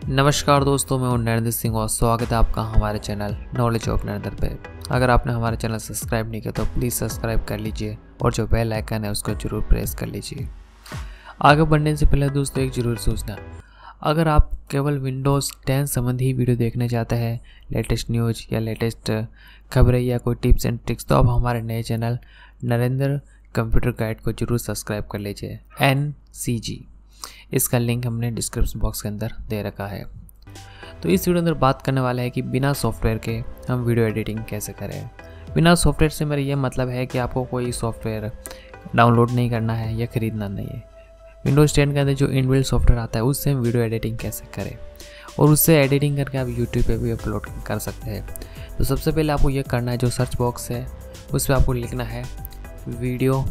नमस्कार दोस्तों, मैं हूं नरेंद्र सिंह और स्वागत है आपका हमारे चैनल नॉलेज ऑफ नरेंद्र पे। अगर आपने हमारे चैनल सब्सक्राइब नहीं किया तो प्लीज़ सब्सक्राइब कर लीजिए और जो बेल आइकन है उसको जरूर प्रेस कर लीजिए। आगे बढ़ने से पहले दोस्तों एक जरूर सूचना, अगर आप केवल विंडोज़ 10 संबंधी वीडियो देखना चाहते हैं, लेटेस्ट न्यूज़ या लेटेस्ट खबरें या कोई टिप्स एंड ट्रिक्स, तो आप हमारे नए चैनल नरेंद्र कंप्यूटर गाइड को जरूर सब्सक्राइब कर लीजिए, NCG। इसका लिंक हमने डिस्क्रिप्शन बॉक्स के अंदर दे रखा है। तो इस वीडियो अंदर बात करने वाला है कि बिना सॉफ्टवेयर के हम वीडियो एडिटिंग कैसे करें। बिना सॉफ्टवेयर से मेरा ये मतलब है कि आपको कोई सॉफ्टवेयर डाउनलोड नहीं करना है या ख़रीदना नहीं है। विंडोज़ 10 के अंदर जो इनबिल्ट सॉफ्टवेयर आता है उससे हम वीडियो एडिटिंग कैसे करें और उससे एडिटिंग करके आप यूट्यूब पे भी अपलोड कर सकते हैं। तो सबसे पहले आपको ये करना है, जो सर्च बॉक्स है उस पर आपको लिखना है वीडियो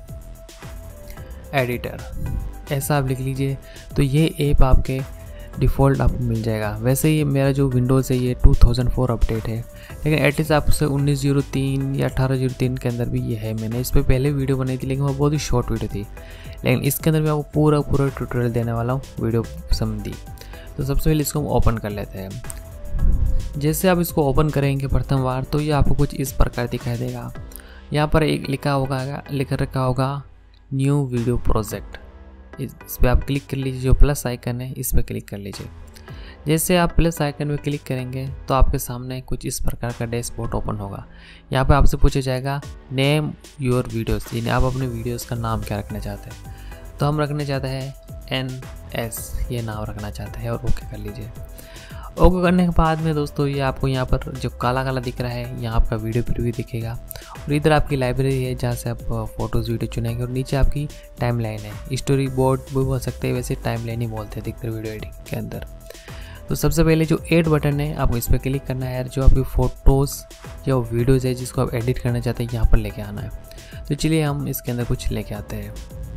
एडिटर, ऐसा आप लिख लीजिए। तो ये ऐप आपके डिफ़ॉल्ट आपको मिल जाएगा। वैसे ही मेरा जो विंडोज़ है ये 2004 अपडेट है, लेकिन एटलीस्ट आपसे 1903 या 1803 के अंदर भी ये है। मैंने इस पर पहले वीडियो बनाई थी, लेकिन वो बहुत ही शॉर्ट वीडियो थी, लेकिन इसके अंदर मैं आपको पूरा ट्यूटोरियल देने वाला हूँ वीडियो संबंधी। तो सबसे पहले इसको हम ओपन कर लेते हैं। जैसे आप इसको ओपन करेंगे प्रथम बार, तो ये आपको कुछ इस प्रकार दिखाई देगा। यहाँ पर एक लिख रखा होगा न्यू वीडियो प्रोजेक्ट। इस पर आप क्लिक कर लीजिए, जो प्लस आइकन है इस पर क्लिक कर लीजिए। जैसे आप प्लस आइकन पे क्लिक करेंगे तो आपके सामने कुछ इस प्रकार का डैशबोर्ड ओपन होगा। यहाँ पे आपसे पूछा जाएगा नेम योर वीडियोस, यानी आप अपने वीडियोस का नाम क्या रखना चाहते हैं। तो हम रखने चाहते हैं NS, ये नाम रखना चाहते हैं और ओके कर लीजिए। ओके करने के बाद में दोस्तों ये आपको यहाँ पर जो काला काला दिख रहा है, यहाँ आपका वीडियो प्रीव्यू दिखेगा और इधर आपकी लाइब्रेरी है जहाँ से आप फ़ोटोज़ वीडियो चुनेंगे और नीचे आपकी टाइमलाइन है। स्टोरी बोर्ड भी बोल सकते हैं, वैसे टाइमलाइन ही बोलते हैं अधिकतर वीडियो एडिटिंग के अंदर। तो सबसे पहले जो ऐड बटन है आपको इस पर क्लिक करना है, जो आपकी फ़ोटोज़ या वीडियोज़ है जिसको आप एडिट करना चाहते हैं यहाँ पर लेके आना है। तो चलिए हम इसके अंदर कुछ लेके आते हैं।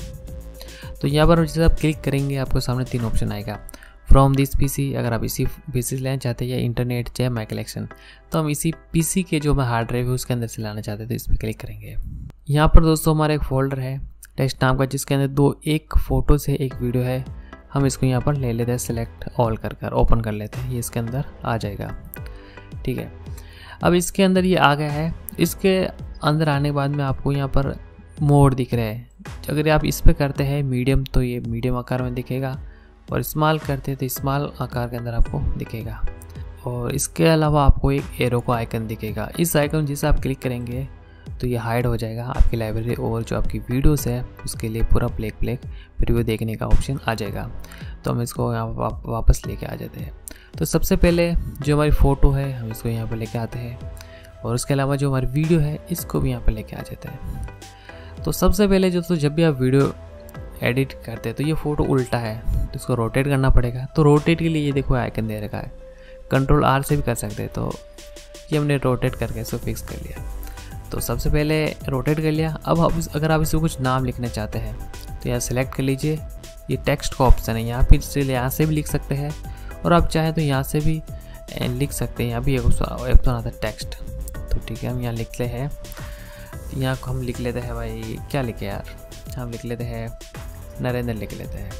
तो यहाँ पर जैसे आप क्लिक करेंगे आपको सामने 3 ऑप्शन आएगा। फ्रॉम दिस PC, अगर आप इसी PC से लेना चाहते हैं, या इंटरनेट या माई कलेक्शन, तो हम इसी PC के जो मैं हार्ड ड्राइव है उसके अंदर से लाना चाहते हैं, तो इस पर क्लिक करेंगे। यहाँ पर दोस्तों हमारा एक फोल्डर है टेक्स्ट नाम का, जिसके अंदर एक फ़ोटो से एक वीडियो है। हम इसको यहाँ पर ले लेते हैं, सेलेक्ट ऑल कर ओपन कर लेते हैं, ये इसके अंदर आ जाएगा। ठीक है, अब इसके अंदर ये आ गया है। इसके अंदर आने के बाद में आपको यहाँ पर मोड दिख रहे हैं। अगर आप इस पर करते हैं मीडियम, तो ये मीडियम आकार में दिखेगा, और स्मॉल करते हैं तो स्मॉल आकार के अंदर आपको दिखेगा। और इसके अलावा आपको एक एरो का आइकन दिखेगा। इस आइकन जिसे आप क्लिक करेंगे तो ये हाइड हो जाएगा आपकी लाइब्रेरी, और जो आपकी वीडियोस है उसके लिए पूरा प्लेक प्रीव्यू देखने का ऑप्शन आ जाएगा। तो हम इसको यहाँ वापस लेके आ जाते हैं। तो सबसे पहले जो हमारी फ़ोटो है हम इसको यहाँ पर लेके आते हैं, और उसके अलावा जो हमारी वीडियो है इसको भी यहाँ पर लेके आ जाते हैं। तो सबसे पहले जो जब भी आप वीडियो एडिट करते हैं तो ये फ़ोटो उल्टा है, तो इसको रोटेट करना पड़ेगा। तो रोटेट के लिए ये देखो आइकन दे रखा है, Ctrl+R से भी कर सकते हैं। तो ये हमने रोटेट करके इसको फिक्स कर लिया। तो सबसे पहले रोटेट कर लिया। अब अगर आप इसको कुछ नाम लिखना चाहते हैं तो यहाँ सेलेक्ट कर लीजिए, ये टेक्स्ट का ऑप्शन है, यहाँ से भी लिख सकते हैं, और आप चाहें तो यहाँ से भी लिख सकते हैं। यहाँ भी एक ऑप्शन आता है टेक्स्ट। तो ठीक है, हम यहाँ लिखते हैं, यहाँ हम लिख लेते हैं, भाई क्या लिखे यार, हम लिख लेते हैं नरेंद्र लिख लेते हैं।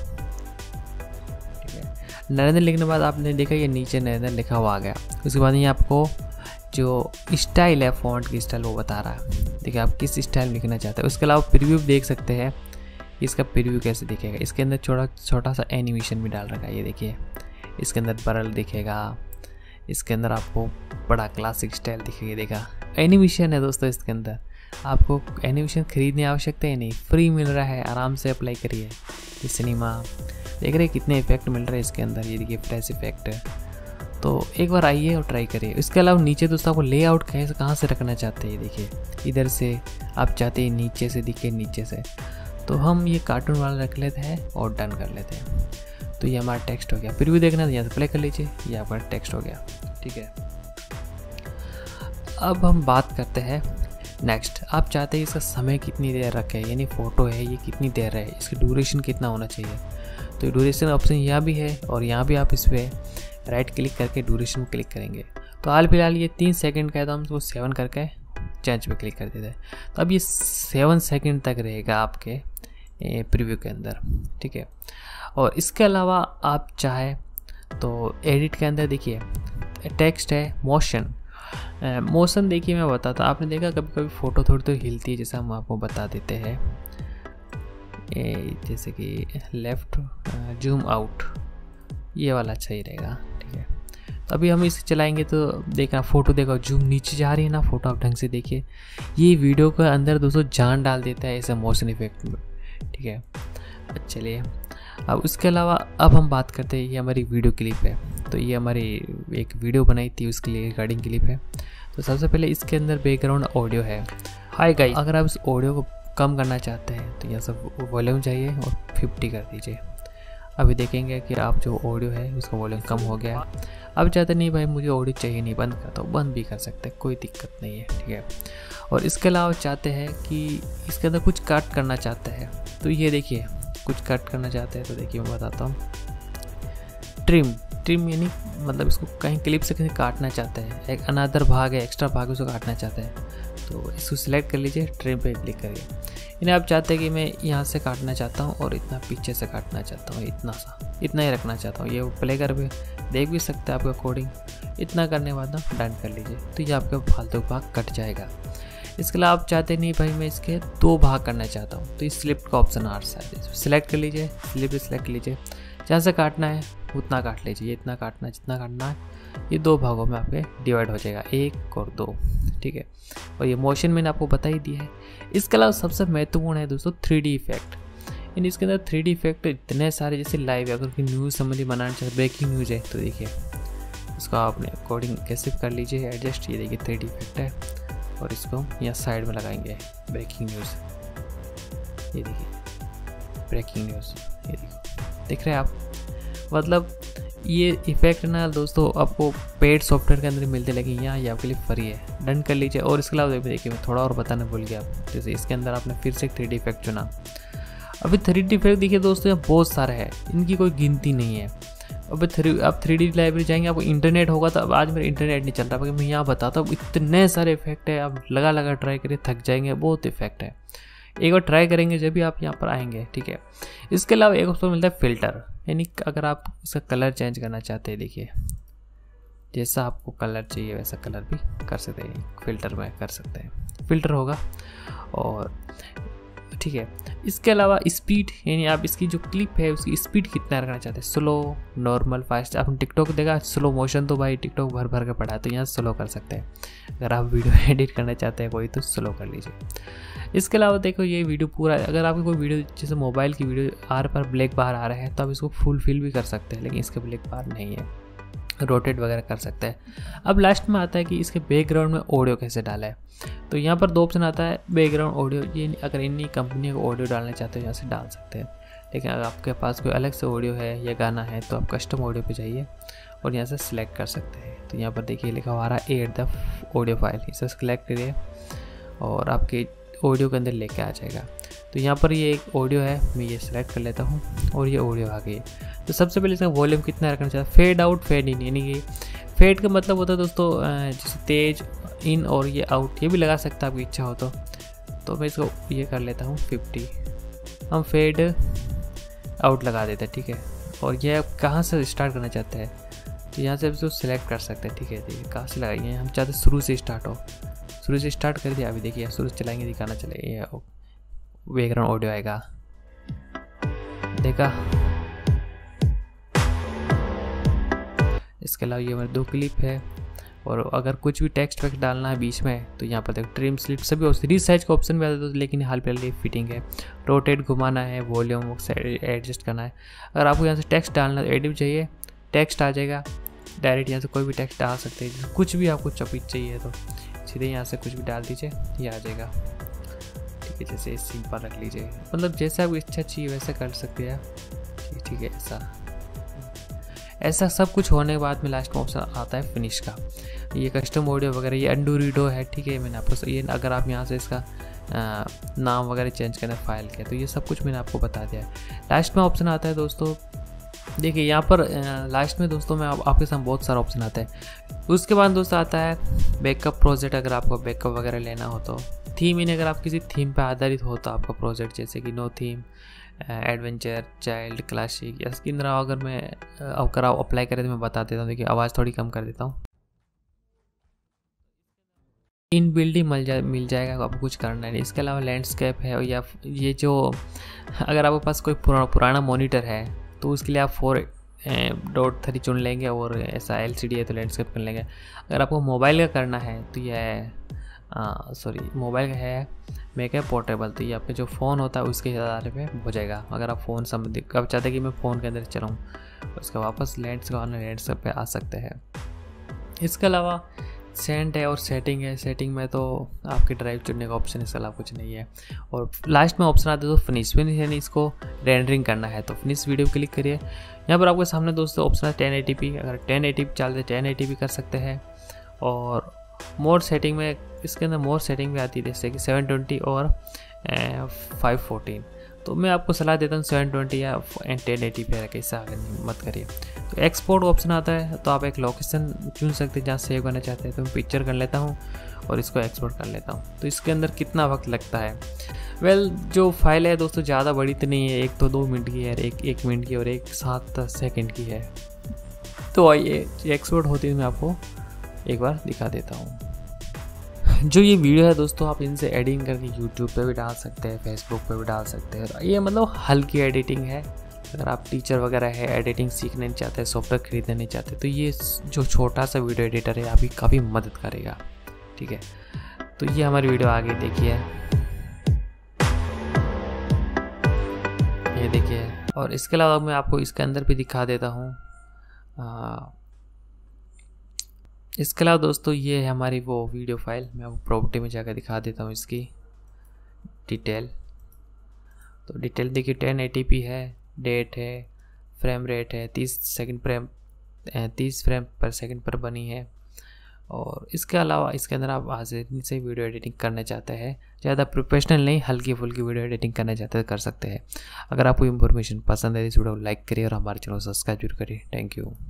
ठीक है, नरेंद्र लिखने के बाद आपने देखा ये नीचे नरेंद्र लिखा हुआ आ गया। उसके बाद ये आपको जो स्टाइल है, फ़ॉन्ट की स्टाइल वो बता रहा है। देखिए आप किस स्टाइल लिखना चाहते हैं। उसके अलावा प्रीव्यू देख सकते हैं, इसका प्रीव्यू कैसे दिखेगा। इसके अंदर छोटा सा एनिमेशन भी डाल रखा है, ये देखिए इसके अंदर बरल दिखेगा, इसके अंदर आपको बड़ा क्लासिक स्टाइल दिखेगा। देखा एनिमेशन है दोस्तों, इसके अंदर आपको एनिमेशन खरीदने आवश्यकता ही नहीं, फ्री मिल रहा है, आराम से अप्लाई करिए। ये सिनेमा देख रहे हैं कितने इफेक्ट मिल रहे हैं इसके अंदर, ये देखिए फ्लैश इफेक्ट है। तो एक बार आइए और ट्राई करिए। इसके अलावा नीचे दोस्तों आपको लेआउट कहाँ से रखना चाहते हैं, ये देखिए इधर से आप चाहते हैं नीचे से दिखे, नीचे से। तो हम ये कार्टून वाला रख लेते हैं और डन कर लेते हैं। तो ये हमारा टेक्स्ट हो गया। प्रीव्यू देखना तो यहाँ से प्ले कर लीजिए, ये आपका टेक्स्ट हो गया। ठीक है, अब हम बात करते हैं नेक्स्ट। आप चाहते हैं इसका समय कितनी देर रखें, यानी फ़ोटो है ये कितनी देर है, इसकी ड्यूरेशन कितना होना चाहिए। तो ड्यूरेशन ऑप्शन यहाँ भी है, और यहाँ भी आप इस पर राइट क्लिक करके ड्यूरेशन क्लिक करेंगे। तो हाल फिलहाल ये 3 सेकंड का है, तो हम उसको 7 करके चेंज पे क्लिक कर देते हैं। तो अब ये 7 सेकंड तक रहेगा आपके प्रीव्यू के अंदर। ठीक है, और इसके अलावा आप चाहे तो एडिट के अंदर देखिए टेक्स्ट है, मोशन देखिए मैं बताता हूँ। आपने देखा कभी कभी फ़ोटो थोड़ी तो हिलती है, जैसे हम आपको बता देते हैं, जैसे कि लेफ़्ट जूम आउट, ये वाला सही रहेगा, ठीक है। तो अभी हम इसे चलाएंगे तो देखना फ़ोटो देखो जूम नीचे जा रही है ना, फ़ोटो आप ढंग से देखिए। ये वीडियो के अंदर दोस्तों जान डाल देता है ऐसे मोशन इफेक्ट में, ठीक है। चलिए अब उसके अलावा अब हम बात करते हैं, ये हमारी वीडियो क्लिप है। तो ये हमारी एक वीडियो बनाई थी, उसके लिए रिकॉर्डिंग क्लिप है। तो सबसे पहले इसके अंदर बैकग्राउंड ऑडियो है। हाय गाइस, अगर आप इस ऑडियो को कम करना चाहते हैं तो यहाँ सब वॉल्यूम चाहिए और 50 कर दीजिए। अभी देखेंगे कि आप जो ऑडियो है उसका वॉल्यूम कम हो गया। अब चाहते नहीं भाई मुझे ऑडियो चाहिए नहीं, बंद करता हूँ, बंद भी कर सकते हैं, कोई दिक्कत नहीं है, ठीक है। और इसके अलावा चाहते हैं कि इसके अंदर कुछ कट करना चाहते हैं, तो ये देखिए कुछ कट करना चाहते हैं तो देखिए मैं बताता हूँ। ट्रिम यानी मतलब इसको कहीं क्लिप से कहीं काटना चाहते हैं, एक अनदर भाग है, एक्स्ट्रा भाग उसको काटना चाहते हैं, तो इसको सिलेक्ट कर लीजिए, ट्रिम पे क्लिक करिए। यानी आप चाहते हैं कि मैं यहाँ से काटना चाहता हूँ और इतना पीछे से काटना चाहता हूँ, इतना ही रखना चाहता हूँ। ये प्ले कर भी देख भी सकते हैं आपका कोडिंग। इतना करने के बाद ना डन कर लीजिए, तो ये आपका फालतू भाग कट जाएगा। इसके अलावा आप चाहते नहीं भाई मैं इसके 2 भाग करना चाहता हूँ, तो इस स्लिप का ऑप्शन आ रहा है, सिलेक्ट कर लीजिए, स्लिप सिलेक्ट कर लीजिए, जहाँ से काटना है उतना काट लीजिए, ये इतना काटना जितना काटना है, ये 2 भागों में आपके डिवाइड हो जाएगा, 1 और 2, ठीक है। और ये मोशन मैंने आपको बता ही दिया है। इसके अलावा सबसे महत्वपूर्ण है दोस्तों 3D इफेक्ट। इन इसके अंदर 3D इफेक्ट इतने सारे, जैसे लाइव अगर कोई न्यूज़ संबंधी बनाना चाहते, ब्रेकिंग न्यूज़ है तो देखिए इसको आपने कोडिंग कैसे कर लीजिए एडजस्ट। ये देखिए 3D इफेक्ट है और इसको यहाँ साइड में लगाएंगे, ब्रेकिंग न्यूज़, ये देखिए ब्रेकिंग न्यूज़, ये देखो देख रहे हैं आप। मतलब ये इफेक्ट ना दोस्तों आपको पेड सॉफ्टवेयर के अंदर मिलते, लेकिन यहाँ ये आपके लिए फ्री है, डन कर लीजिए। और इसके अलावा देखिए मैं थोड़ा और बताना भूल गया, जैसे इसके अंदर आपने फिर से 3D इफेक्ट चुना। अभी 3D इफेक्ट देखिए दोस्तों यहाँ बहुत सारे हैं, इनकी कोई गिनती नहीं है। अब आप 3D लाइब्रेरी जाएंगे, आपको इंटरनेट होगा, तो अब आज मेरा इंटरनेट नहीं चल रहा, क्योंकि मैं यहाँ बताता हूँ इतने सारे इफेक्ट है, आप लगा ट्राई करिए, थक जाएंगे, बहुत इफेक्ट है। एक बार ट्राई करेंगे जब भी आप यहाँ पर आएंगे, ठीक है। इसके अलावा एक ऑप्शन मिलता है फ़िल्टर, यानी अगर आप इसका कलर चेंज करना चाहते हैं, देखिए जैसा आपको कलर चाहिए वैसा कलर भी कर सकते हैं, फ़िल्टर में कर सकते हैं, फ़िल्टर होगा। और ठीक है, इसके अलावा स्पीड, यानी आप इसकी जो क्लिप है उसकी स्पीड कितना रखना चाहते हैं, स्लो, नॉर्मल, फास्ट। आपने टिकटॉक देखा स्लो मोशन, तो भाई टिकटॉक भर के पड़ा है, तो यहाँ स्लो कर सकते हैं। अगर आप वीडियो एडिट करना चाहते हैं कोई, तो स्लो कर लीजिए। इसके अलावा देखो ये वीडियो पूरा, अगर आपकी कोई वीडियो जैसे मोबाइल की वीडियो आर पर ब्लैक बार आ रहा है, तो आप इसको फुल फिल भी कर सकते हैं, लेकिन इसके ब्लैक बार नहीं है, रोटेट वगैरह कर सकते हैं। अब लास्ट में आता है कि इसके बैकग्राउंड में ऑडियो कैसे डाला है। तो यहाँ पर 2 ऑप्शन आता है, बैकग्राउंड ऑडियो, ये अगर इन्हीं कंपनी को ऑडियो डालना चाहते हो यहाँ से डाल सकते हैं। लेकिन अगर आपके पास कोई अलग से ऑडियो है या गाना है, तो आप कस्टम ऑडियो पे जाइए और यहाँ से सिलेक्ट कर सकते हैं। तो यहाँ पर देखिए लिखा हुआ है ऐड द ऑडियो फाइल, इसे सिलेक्ट करिए और आपके ऑडियो के अंदर लेके आ जाएगा। तो यहाँ पर ये एक ऑडियो है, मैं ये सिलेक्ट कर लेता हूँ और ये ऑडियो आ गई। तो सबसे पहले इसका वॉल्यूम कितना रखना चाहिए, फेड आउट फेड इन, यानी कि फेड का मतलब होता है दोस्तों जैसे तेज इन और ये आउट, ये भी लगा सकता है आपकी इच्छा हो तो मैं इसको ये कर लेता हूँ 50, हम फेड आउट लगा देते हैं, ठीक है। और ये आप कहाँ से स्टार्ट करना चाहते हैं, तो यहाँ से आप इसको सिलेक्ट कर सकते हैं, ठीक है। देखिए कहाँ से लगाइए, हम चाहते हैं शुरू से स्टार्ट हो, शुरू से स्टार्ट कर दिया। अभी देखिए शुरू से चलाएंगे, दिखाना चलेगा, बैकग्राउंड ऑडियो आएगा, देखा। इसके अलावा ये मेरे 2 क्लिप है। और अगर कुछ भी टेक्स्ट वैक्स्ट डालना है बीच में, तो यहाँ पर देखो ट्रिम स्लिप सभी रीसाइज का ऑप्शन भी आता है, लेकिन हाल फिलहाल ये फिटिंग है। रोटेट घुमाना है, वॉल्यूम एडजस्ट करना है। अगर आपको यहाँ से टेक्स्ट डालना है, एडिट चाहिए, टेक्स्ट आ जाएगा डायरेक्ट, यहाँ से कोई भी टेक्स्ट डाल सकते हैं। कुछ भी आपको चपीट चाहिए तो सीधे यहाँ से कुछ भी डाल दीजिए, ये आ जाएगा, ठीक है। जैसे सिंपल रख लीजिए, मतलब जैसा आपको इच्छा चाहिए वैसा कर सकते हैं, ठीक है। ऐसा सब कुछ होने के बाद में लास्ट में ऑप्शन आता है फिनिश का, ये कस्टम ऑडियो वगैरह, ये अंडू रीडो है, ठीक है। मैंने आपको ये अगर आप यहाँ से इसका नाम वगैरह चेंज करना है फाइल के, तो ये सब कुछ मैंने आपको बता दिया है। लास्ट में ऑप्शन आता है दोस्तों, देखिए यहाँ पर लास्ट में दोस्तों में आपके सामने बहुत सारा ऑप्शन आता है। उसके बाद दोस्तों आता है बैकअप प्रोजेक्ट, अगर आपको बैकअप वगैरह लेना हो तो थीम ही नहीं, अगर आप किसी थीम पर आधारित हो तो आपका प्रोजेक्ट, जैसे कि no theme, adventure, child, classic या इसकी तरह अगर आप अप्लाई करें तो मैं बता देता हूँ। देखिए आवाज़ थोड़ी कम कर देता हूँ। इन बिल्ड ही मिल जाएगा, आपको कुछ करना नहीं। इसके अलावा लैंडस्केप है, या ये जो अगर आपके पास कोई पुराना मॉनिटर है तो उसके लिए आप 4.3 चुन लेंगे, और ऐसा LCD है तो लैंडस्केप कर लेंगे। अगर आपको मोबाइल का करना है तो ये मोबाइल का है मेक है पोर्टेबल, तो ये आपका जो फ़ोन होता है उसके आधार पे हो जाएगा। अगर आप फ़ोन संबंधित कब चाहते हैं कि मैं फ़ोन के अंदर चलाऊँ, उसके वापस लैंडस्केप पे आ सकते हैं। इसके अलावा सेंट है और सेटिंग है। सेटिंग में तो आपकी ड्राइव चुनने का ऑप्शन, इसके अलावा कुछ नहीं है। और लास्ट में ऑप्शन आता है तो फिनिश यानी इसको रेंडरिंग करना है तो फिनिश वीडियो क्लिक करिए। यहाँ पर आपके सामने दोस्तों ऑप्शन है 1080p, अगर 1080p चलते 1080p कर सकते हैं। और मोर सेटिंग में, इसके अंदर मोर सेटिंग भी आती है, जैसे कि 720 और 514। तो मैं आपको सलाह देता हूँ 720 या 1080 पे रखें, इससे आगे मत करिए। तो एक्सपोर्ट ऑप्शन आता है, तो आप एक लोकेशन चुन सकते हैं जहाँ सेव करना चाहते हैं। तो मैं पिक्चर कर लेता हूँ और इसको एक्सपोर्ट कर लेता हूँ। तो इसके अंदर कितना वक्त लगता है, जो फाइल है दोस्तों ज़्यादा बड़ी तो नहीं है, एक तो 2 मिनट की है, एक मिनट की और एक 7 सेकेंड की है। तो आइए एक्सपोर्ट होती है मैं आपको एक बार दिखा देता हूँ। जो ये वीडियो है दोस्तों, आप इनसे एडिटिंग करके यूट्यूब पे भी डाल सकते हैं, फेसबुक पे भी डाल सकते हैं। ये मतलब हल्की एडिटिंग है। अगर आप टीचर वगैरह है, एडिटिंग सीखना नहीं चाहते, सॉफ्टवेयर खरीदना नहीं चाहते, तो ये जो छोटा सा वीडियो एडिटर है आपकी काफ़ी मदद करेगा। ठीक है, तो ये हमारी वीडियो आगे देखिए, ये देखिए। और इसके अलावा मैं आपको इसके अंदर भी दिखा देता हूँ। इसके अलावा दोस्तों ये है हमारी वो वीडियो फाइल, मैं आपको प्रॉपर्टी में जाकर दिखा देता हूँ इसकी डिटेल। तो डिटेल देखिए 1080p है, डेट है, फ्रेम रेट है 30 फ्रेम पर सेकंड पर बनी है। और इसके अलावा इसके अंदर आप आसानी से वीडियो एडिटिंग करना चाहते हैं, ज़्यादा प्रोफेशनल नहीं, हल्की फुल्की वीडियो एडिटिंग करना चाहते हैं कर सकते हैं। अगर आपको इन्फॉर्मेशन पसंद है इस वीडियो को लाइक करिए और हमारे चैनल को सब्सक्राइब जरूर करिए। Thank you.